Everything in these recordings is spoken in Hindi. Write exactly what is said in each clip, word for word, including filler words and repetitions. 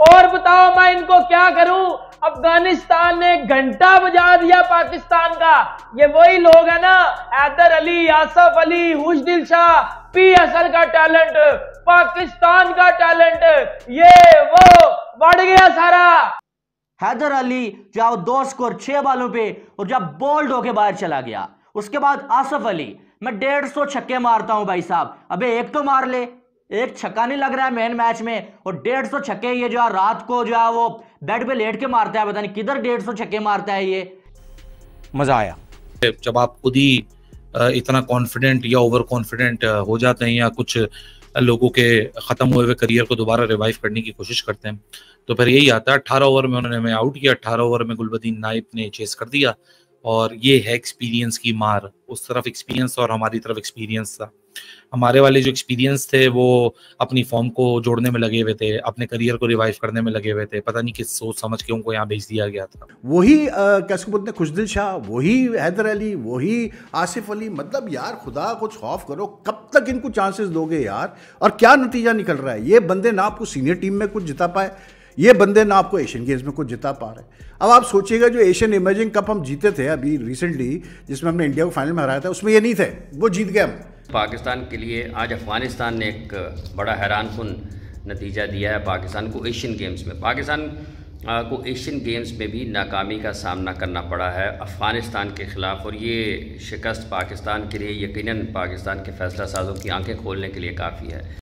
और बताओ मैं इनको क्या करूं? अफगानिस्तान ने घंटा बजा दिया पाकिस्तान का। ये वही लोग है ना, हैदर अली, आसफ अली, हुजदिल शाह, पी असल का टैलेंट, पाकिस्तान का टैलेंट, ये वो बढ़ गया सारा। हैदर अली जब दो स्कोर छह बालों पे और जब बोल्ड होके बाहर चला गया। उसके बाद आसफ अली, मैं डेढ़ सौ छक्के मारता हूं भाई साहब, अबे एक तो मार ले, एक छक्का नहीं लग रहा है मेन मैच में, और डेढ़ सौ छक्के ये जो है रात को जो है वो बेड पे लेट के मारता है, पता नहीं किधर डेढ़ सौ छक्के मारता है ये। मजा आया जब आप खुद ही इतना कॉन्फिडेंट या ओवर कॉन्फिडेंट हो जाते हैं या कुछ लोगों के खत्म हुए हुए करियर को दोबारा रिवाइव करने की कोशिश करते हैं, तो फिर यही आता है। अट्ठारह ओवर में उन्होंने हमें आउट किया, अट्ठारह ओवर में गुलबदीन नाइब ने चेस कर दिया, और ये है एक्सपीरियंस की मार। उस तरफ एक्सपीरियंस और हमारी तरफ एक्सपीरियंस था। हमारे वाले जो एक्सपीरियंस थे वो अपनी फॉर्म को जोड़ने में लगे हुए थे, अपने करियर को रिवाइव करने में लगे हुए थे, पता नहीं किस सोच समझ के उनको यहाँ भेज दिया गया था। वही कैसे बोलते हैं, खुशदिल शाह, वही हैदर अली, वही आसिफ अली। मतलब यार खुदा को खौफ करो, कब तक इनको चांसेस दोगे यार? और क्या नतीजा निकल रहा है? ये बंदे ना आपको सीनियर टीम में कुछ जिता पाए, ये बंदे ना आपको एशियन गेम्स में कुछ जिता पा रहे। अब आप सोचिएगा, जो एशियन इमर्जिंग कप हम जीते थे अभी रिसेंटली, जिसमें हमने इंडिया को फाइनल में हराया था, उसमें ये नहीं थे, वो जीत गए हम। पाकिस्तान के लिए आज अफ़गानिस्तान ने एक बड़ा हैरानकुन नतीजा दिया है पाकिस्तान को एशियन गेम्स में। पाकिस्तान को एशियन गेम्स में भी नाकामी का सामना करना पड़ा है अफ़गानिस्तान के ख़िलाफ़, और ये शिकस्त पाकिस्तान के लिए यकीनन पाकिस्तान के फैसला साजों की आंखें खोलने के लिए काफ़ी है।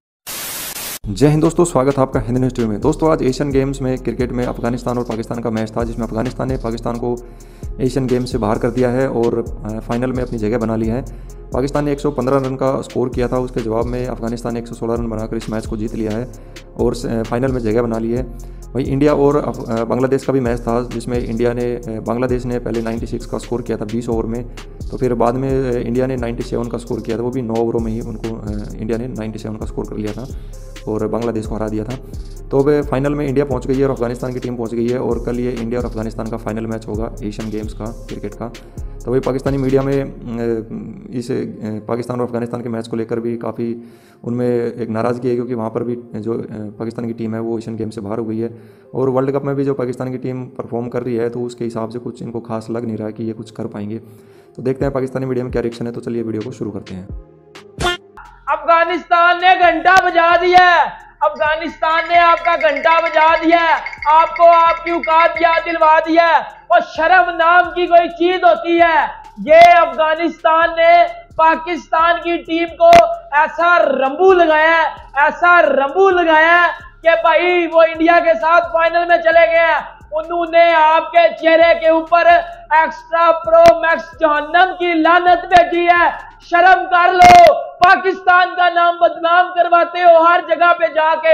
जय हिंद दोस्तों, स्वागत है आपका हिंदी न्यूज़ टीवी में। दोस्तों आज एशियन गेम्स में क्रिकेट में अफगानिस्तान और पाकिस्तान का मैच था, जिसमें अफगानिस्तान ने पाकिस्तान को एशियन गेम्स से बाहर कर दिया है और फाइनल में अपनी जगह बना ली है। पाकिस्तान ने एक सौ पंद्रह रन का स्कोर किया था, उसके जवाब में अफगानिस्तान ने एक सौ सोलह रन बनाकर इस मैच को जीत लिया है और फाइनल में जगह बना ली है। वही इंडिया और बांग्लादेश का भी मैच था, जिसमें इंडिया ने बांग्लादेश ने पहले छियानवे का स्कोर किया था बीस ओवर में, तो फिर बाद में इंडिया ने सत्तानवे का स्कोर किया था, वो भी नौ ओवरों में ही उनको इंडिया ने सत्तानवे का स्कोर कर लिया था और बांग्लादेश को हरा दिया था। तो अब फाइनल में इंडिया पहुंच गई है और अफगानिस्तान की टीम पहुंच गई है, और कल ये इंडिया और अफगानिस्तान का फाइनल मैच होगा एशियन गेम्स का क्रिकेट का। तो वही पाकिस्तानी मीडिया में इस पाकिस्तान और अफगानिस्तान के मैच को लेकर भी काफ़ी उनमें एक नाराज़गी है, क्योंकि वहाँ पर भी जो पाकिस्तान की टीम है वो एशियन गेम से बाहर हो गई है, और वर्ल्ड कप में भी जो पाकिस्तान की टीम परफॉर्म कर रही है तो उसके हिसाब से कुछ इनको खास लग नहीं रहा है कि ये कुछ कर पाएंगे। तो देखते हैं पाकिस्तानी मीडिया में क्या रिएक्शन है। तो चलिए वीडियो को शुरू करते हैं। अफगानिस्तान ने घंटा बजा दिया, अफगानिस्तान ने आपका घंटा बजा दिया, आपको आपकी औकात याद दिलवा दिया, और शर्म नाम की कोई चीज होती है। ये अफगानिस्तान ने पाकिस्तान की टीम को ऐसा रंबू लगाया, ऐसा रंबू लगाया कि भाई वो इंडिया के साथ फाइनल में चले गए। उन्होंने आपके चेहरे के ऊपर एक्स्ट्रा प्रो मैक्स जहन्नम की लानत भेजी है। शर्म कर लो, पाकिस्तान का नाम बदनाम करवाते हो हर जगह पे जाके।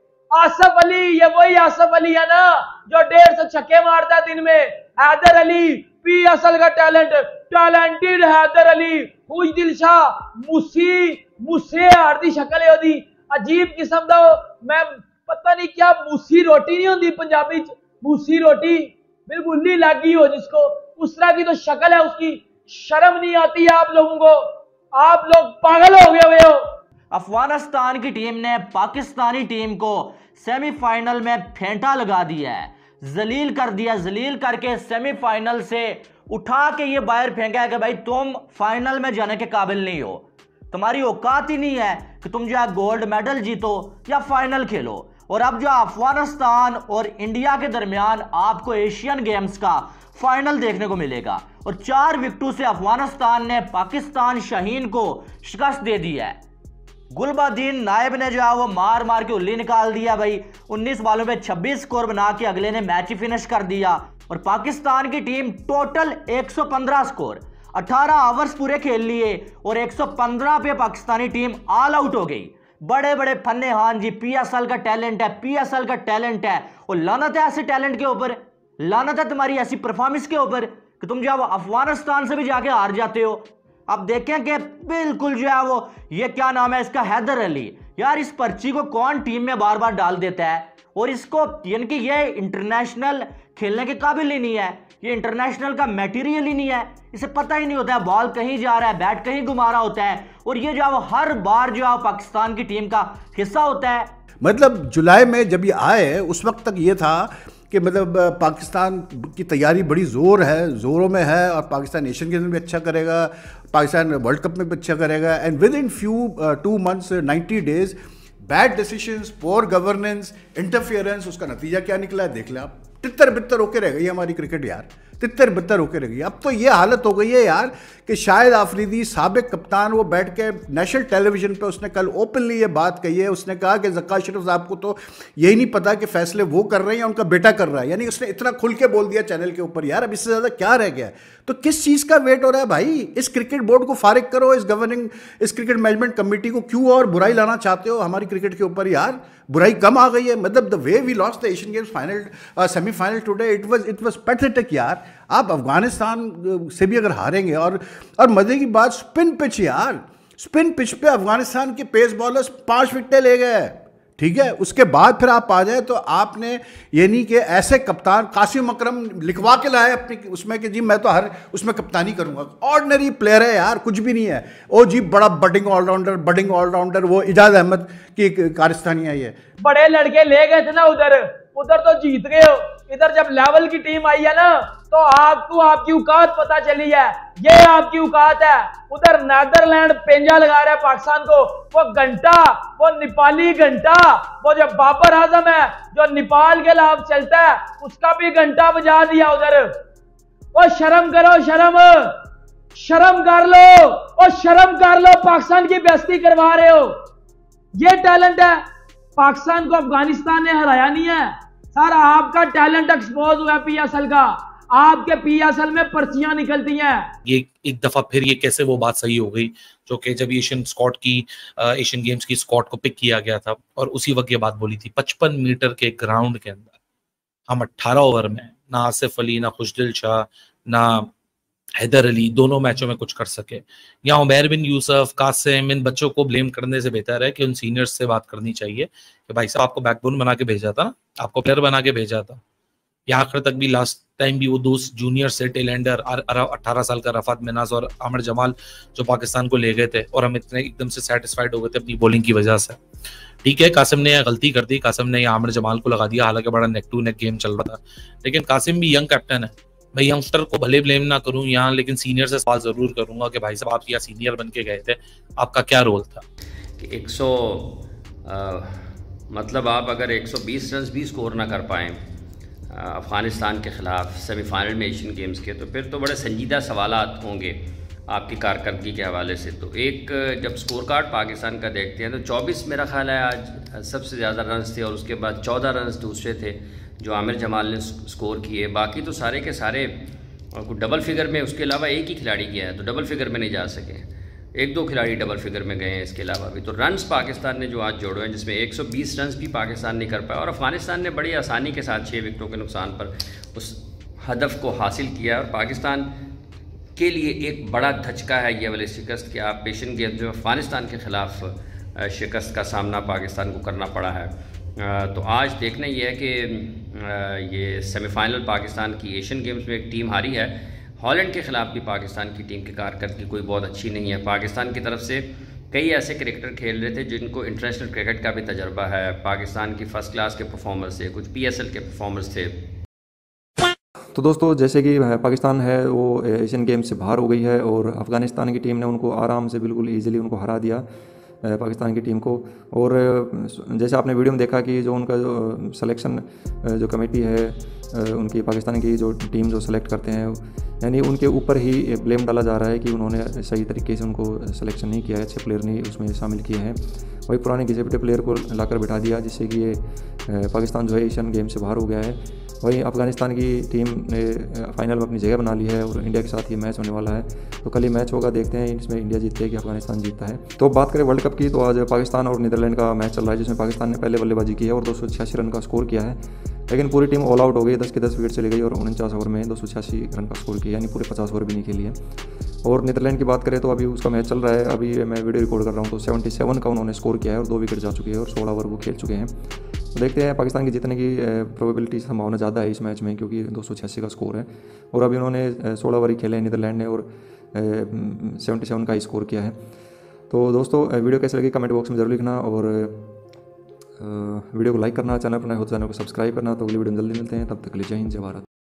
आसफ अली, ये वही आसफ अली है ना जो डेढ़ सौ छक्के मारता है दिन में। हैदर अली, पी असल का टैलेंट, टैलेंटेड हैदर अली, हुजदिल शाह, मुसी मुसे हारदी शक्ल है ओदी, अजीब किस्म दा, मैं पता नहीं क्या मूसी रोटी नहीं होती पंजाबी च, मूसी रोटी बिल्कुल नहीं लगी हो जिसको, उस तरह की तो शक्ल है उसकी। शर्म नहीं आती आप लोगों को? आप लोग पागल हो गए हुए हो। अफगानिस्तान की टीम ने पाकिस्तानी टीम को सेमीफाइनल में फेंटा लगा दिया है, जलील कर दिया, जलील करके सेमीफाइनल से उठा के ये बाहर फेंका है कि भाई तुम फाइनल में जाने के काबिल नहीं हो, तुम्हारी औकात ही नहीं है कि तुम जो है गोल्ड मेडल जीतो या फाइनल खेलो। और अब जो अफगानिस्तान और इंडिया के दरमियान आपको एशियन गेम्स का फाइनल देखने को मिलेगा, और चार विकेटों से अफगानिस्तान ने पाकिस्तान शाहीन को शिकस्त दे दी है। गुलबदीन नाइब ने जो है वो मार मार के उल्ली निकाल दिया भाई, उन्नीस बालों पे छब्बीस स्कोर बना के अगले ने मैच ही फिनिश कर दिया। और पाकिस्तान की टीम टोटल एक सौ पंद्रह स्कोर, अठारह आवर्स पूरे खेल लिए और एक सौ पंद्रह पे पाकिस्तानी टीम ऑल आउट हो गई। बड़े बड़े फन्ने हान जी, पीएसएल का टैलेंट है, पीएसएल का टैलेंट है, और लानत है ऐसे टैलेंट के ऊपर, लानत है तुम्हारी ऐसी परफॉर्मेंस के ऊपर कि तुम जो है वो अफगानिस्तान से भी जाके हार जाते हो। अब देखें कि बिल्कुल जो है वो ये क्या नाम है इसका, हैदर अली, यार इस पर्ची को कौन टीम में बार बार डाल देता है, और इसको यानी कि ये इंटरनेशनल खेलने के काबिल ही नहीं है, ये इंटरनेशनल का मटेरियल ही नहीं है, इसे पता ही नहीं होता है बॉल कहीं जा रहा है, बैट कहीं घुमा रहा होता है, और ये जो है वो हर बार जो है पाकिस्तान की टीम का हिस्सा होता है। मतलब जुलाई में जब ये आए उस वक्त तक ये था कि मतलब पाकिस्तान की तैयारी बड़ी ज़ोर है, ज़ोरों में है, और पाकिस्तान एशियन गेम्स में भी अच्छा करेगा, पाकिस्तान वर्ल्ड कप में भी अच्छा करेगा। And within few two months ninety days bad decisions, poor governance, interference, उसका नतीजा क्या निकला है देख लें आप। तितर बितर होके रह गई हमारी क्रिकेट यार, तितर बितर होके रह गई। अब तो ये हालत हो गई है यार कि शाहिद आफरीदी साबिक कप्तान, वो बैठ के नेशनल टेलीविजन पे उसने कल ओपनली ये बात कही है। उसने कहा कि ज़क्का अशरफ साहब को तो यही नहीं पता कि फैसले वो कर रहे हैं या उनका बेटा कर रहा है। यानी उसने इतना खुल के बोल दिया चैनल के ऊपर। यार अब इससे ज़्यादा क्या रह गया है? तो किस चीज़ का वेट हो रहा है भाई? इस क्रिकेट बोर्ड को फारिग करो, इस गवर्निंग इस क्रिकेट मैनेजमेंट कमेटी को क्यों और बुराई लाना चाहते हो हमारी क्रिकेट के ऊपर? यार बुराई कम आ गई है। मतलब the way we lost the Asian games final semifinal today, it was it was pathetic यार। आप अफगानिस्तान से भी अगर हारेंगे, और और मजे की बात, स्पिन पिच यार, स्पिन पिच पे अफगानिस्तान के पेस बॉलर्स पांच विकेटें ले गए, ठीक है। उसके बाद फिर आप आ जाए तो आपने ये नहीं कि ऐसे कप्तान कासिम अकरम लिखवा के लाए अपनी उसमें कि जी मैं तो हर उसमें कप्तानी करूंगा। ऑर्डिनरी प्लेयर है यार, कुछ भी नहीं है। ओ जी बड़ा बडिंग ऑलराउंडर, बडिंग ऑलराउंडर वो इजाज अहमद की कारस्तानी है। ये बड़े लड़के ले गए थे ना उधर, उधर तो जीत गए हो। इधर जब लेवल की टीम आई है ना तो आपको आपकी औकात पता चली है। ये आपकी औकात है। उधर नेदरलैंड पेंजा लगा रहा है पाकिस्तान को, वो घंटा, वो नेपाली घंटा, वो जो बाबर आजम है जो नेपाल के खिलाफ चलता है, उसका भी घंटा बजा दिया उधर। वो शर्म करो, शर्म शर्म कर लो, और शर्म कर लो, पाकिस्तान की बेइज्जती करवा रहे हो। ये टैलेंट है। पाकिस्तान को अफगानिस्तान ने हराया नहीं है। सारा आपका टैलेंट एक्सपोज हुआ है पीएसएल का। आपके पीएसएल में पर्चियां निकलती हैं। ये एक दफा फिर ये कैसे वो बात सही हो गई जो कि जब एशियन स्क्वाड की एशियन गेम्स की स्क्वाड को पिक किया गया था और उसी वक्त ये बात बोली थी, पचपन मीटर के ग्राउंड के अंदर हम अट्ठारह ओवर में ना आसिफ अली, ना खुशदिल शाह, ना हैदर अली दोनों मैचों में कुछ कर सके। या उमैर बिन यूसुफ, कासिम, इन बच्चों को ब्लेम करने से बेहतर है कि उन सीनियर्स से बात करनी चाहिए कि भाई साहब आपको बैकबोन बना के भेजा था, आपको प्लेयर बना के भेजा था। या आखिर तक भी लास्ट टाइम भी वो दो जूनियर से टेलेंडर अठारह साल का रफात मिनाज और आमिर जमाल जो पाकिस्तान को ले गए थे और हम इतने एकदम से सेटिस्फाइड हो गए थे अपनी बॉलिंग की वजह से। ठीक है, कासिम ने गलती कर दी, कासिम ने आमिर जमाल को लगा दिया, हालांकि बड़ा नेक टू नेक गेम चल रहा था। लेकिन कासिम भी यंग कैप्टन है। मैं यंगस्टर को भले ब्लेम ना करूं यहाँ, लेकिन सीनियर से सवाल जरूर करूंगा कि भाई साहब आप यहाँ सीनियर बन के गए थे, आपका क्या रोल था? एक सौ मतलब आप अगर एक सौ बीस रन भी स्कोर ना कर पाएँ अफ़गानिस्तान के ख़िलाफ़ सेमीफाइनल में एशियन गेम्स के, तो फिर तो बड़े संजीदा सवालात होंगे आपकी कारकर्दगी के हवाले से। तो एक जब स्कोर कार्ड पाकिस्तान का देखते हैं तो चौबीस मेरा ख्याल है आज सबसे ज़्यादा रन्स थे, और उसके बाद चौदह रन्स दूसरे थे जो आमिर जमाल ने स्कोर किए। बाकी तो सारे के सारे कुछ डबल फिगर में, उसके अलावा एक ही खिलाड़ी गया है तो डबल फिगर में नहीं जा सके, एक दो खिलाड़ी डबल फिगर में गए हैं इसके अलावा भी। तो रन्स पाकिस्तान ने जो आज जोड़े हैं जिसमें एक सौ बीस रन्स भी पाकिस्तान नहीं कर पाया, और अफ़गानिस्तान ने बड़ी आसानी के साथ छः विकेटों के नुकसान पर उस हदफ को हासिल किया। और पाकिस्तान के लिए एक बड़ा धचका है ये वाली शिकस्त कि आप एशियन गेम्स में अफ़गानिस्तान के ख़िलाफ़ शिकस्त का सामना पाकिस्तान को करना पड़ा है। तो आज देखना ये है कि ये सेमीफाइनल पाकिस्तान की एशियन गेम्स में एक टीम हारी है। हॉलैंड के ख़िलाफ़ भी पाकिस्तान की टीम की कारकर्दगी कोई बहुत अच्छी नहीं है। पाकिस्तान की तरफ से कई ऐसे क्रिकेटर खेल रहे थे जिनको इंटरनेशनल क्रिकेट का भी तजर्बा है, पाकिस्तान की फ़र्स्ट क्लास के परफॉर्मर्स थे, कुछ पीएसएल के परफॉर्मर्स थे। तो दोस्तों जैसे कि पाकिस्तान है वो एशियन गेम से बाहर हो गई है और अफ़गानिस्तान की टीम ने उनको आराम से बिल्कुल ईजिली उनको हरा दिया पाकिस्तान की टीम को। और जैसे आपने वीडियो में देखा कि जो उनका जो सिलेक्शन जो कमेटी है उनकी पाकिस्तान की जो टीम जो सेलेक्ट करते हैं, यानी उनके ऊपर ही ब्लेम डाला जा रहा है कि उन्होंने सही तरीके से उनको सिलेक्शन नहीं किया है, अच्छे प्लेयर नहीं उसमें शामिल किए हैं, वही पुराने घिसे पिटे प्लेयर को लाकर बिठा दिया, जिससे कि ये पाकिस्तान जो है एशियन गेम से बाहर हो गया है। वहीं अफ़गानिस्तान की टीम ने फाइनल में अपनी जगह बना ली है और इंडिया के साथ ये मैच होने वाला है। तो कल ही मैच होगा, देखते हैं इसमें इंडिया जीतती है कि अफ़गानिस्तान जीतता है। तो बात करें वर्ल्ड कप की, तो आज पाकिस्तान और नीदरलैंड का मैच चल रहा है जिसमें पाकिस्तान ने पहले बल्लेबाजी की है और दो सौ छियासी रन का स्कोर किया है, लेकिन पूरी टीम ऑल आउट हो गई, दस के दस विकेट चली गई और उनचास ओवर में दो सौ छियासी रन का स्कोर किया, यानी पूरे पचास ओवर भी नहीं खेली है। और नीदरलैंड की बात करें तो अभी उसका मैच चल रहा है, अभी मैं वीडियो रिकॉर्ड कर रहा हूँ, तो सतहत्तर का उन्होंने स्कोर किया है और दो विकेट जा चुके हैं और सोलह ओवर वो खेल चुके हैं। तो देखते हैं, पाकिस्तान की जीतने की प्रोबेबिलिटी संभावना ज़्यादा है इस मैच में क्योंकि दो सौ छियासी का स्कोर है और अभी उन्होंने सोलह ओवर ही खेले हैं नीदरलैंड ने और सतहत्तर का ही स्कोर किया है। तो दोस्तों वीडियो कैसे लगी कमेंट बॉक्स में ज़रूर लिखना और वीडियो को लाइक करना, चैनल पर नए हो तो चैनल को सब्सक्राइब करना। तो अगली वीडियो में जल्दी मिलते हैं, तब तक के लिए जय हिंद जय भारत।